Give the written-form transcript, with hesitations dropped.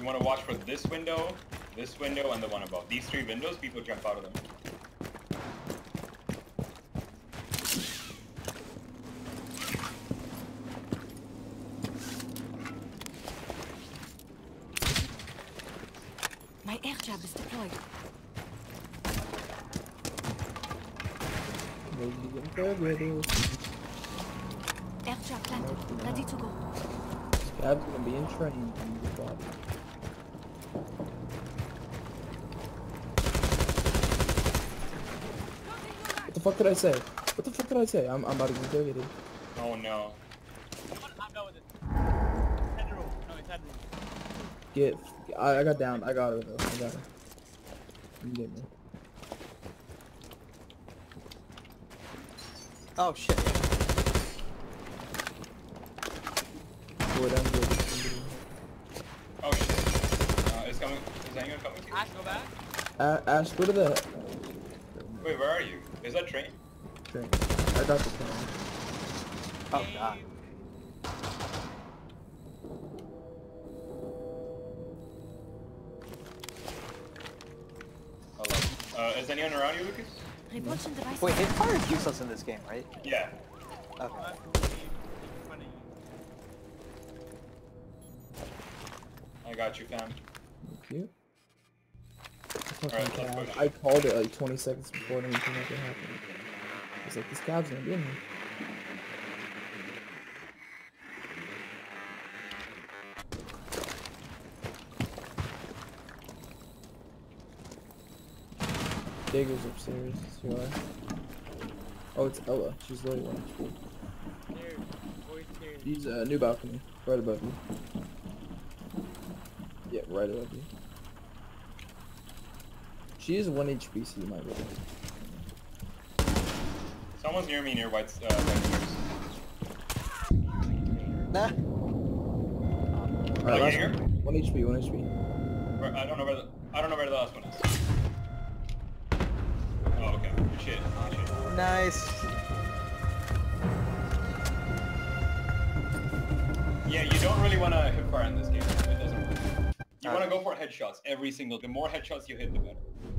you want to watch for this window, and the one above. These 3 windows, people jump out of them. My air jab is deployed. Air jab planted. Ready to go. Scab's gonna be in train. What the fuck did I say? What the fuck did I say? I'm about to get interrogated. Oh no. I'm done with it. Head room. No, it's head room. Get. I got down. I got her though. I got her. You get me. Oh shit. Boy, I'm good. Oh shit. Is anyone coming to you? Ash, go back. Ash, go to the Wait, where are you? Is that train? train. I got the train. Oh god. Hello. Is anyone around you, Lucas? Repulsion device. Wait, hit fire is useless in this game, right? Yeah. Okay. I got you, fam. Thank you. Alright, let's push. I called it like 20 seconds before anything like that happened. I was like, this cab's gonna be in here. Digger's upstairs. It's you are. Oh, it's Ella. She's literally one HP. She's a new balcony, right above you. Yeah, right above you. She is 1 HP, so you might be able to. Someone's near me, near white stairs. Nah. Alright, last here? one. 1 HP, 1 HP. I don't know where the last one is. Oh, okay. Shit. Nice. Yeah, you don't really want to hip fire in this game. It doesn't work. You want to go for headshots every single. The more headshots you hit, the better.